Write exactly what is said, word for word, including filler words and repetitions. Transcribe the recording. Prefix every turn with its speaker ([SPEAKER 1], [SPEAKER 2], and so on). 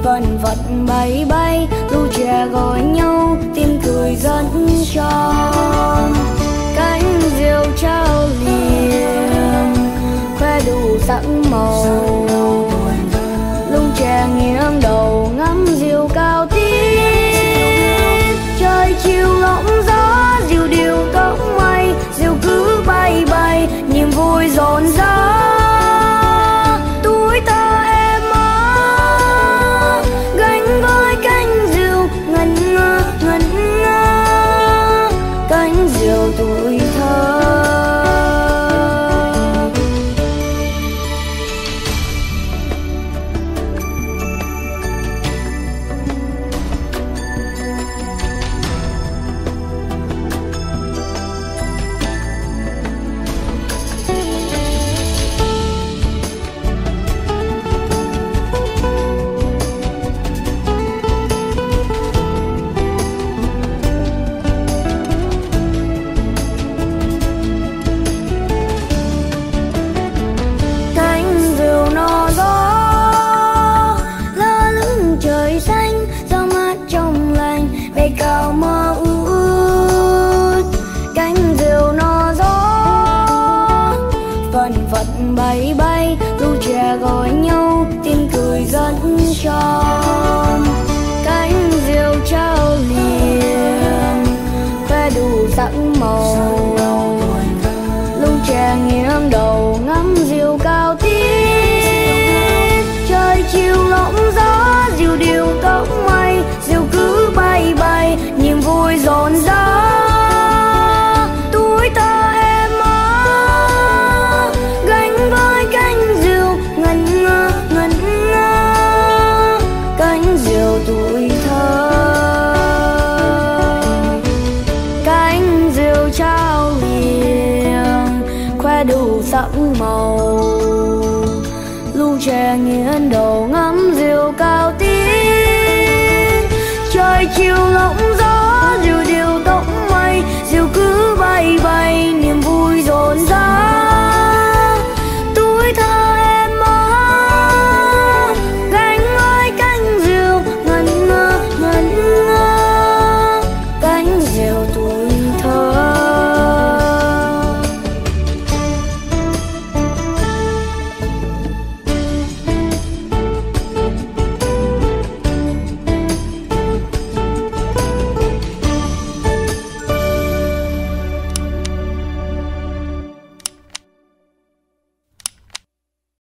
[SPEAKER 1] vần vật bay bay, lu trẻ gọi nhau tiếng cười dẫn tròn. Cánh diều trao liền khoe đủ sắc màu, lung trẻ nghiêng đầu ngắm diều cao tiếng. Trời chiều lộng gió diều điều tóc mây, diều cứ bay bay niềm vui rộn rã. Tuổi ta em á gánh với cánh diều ngân nga ngân nga, cánh diều tuổi thơ. Bay bay lu trẻ gọi nhau tiếng cười dẫn tròn. Cánh diều trao liền khoe đủ sắc màu, lu trẻ nghiêng đầu ngắm diều cao tiếng. Trời chiều lộng gió diều điều tóc mây, diều cứ bay bay niềm vui rộn rã. Tuổi ta em á gánh với cánh diều ngân nga ngân nga, cánh diều tuổi thơ. Cánh diều trao liền khoe đủ sắc màu, lu trẻ nghiêng đầu ngắm diều cao tiếng. Trời chiều lộng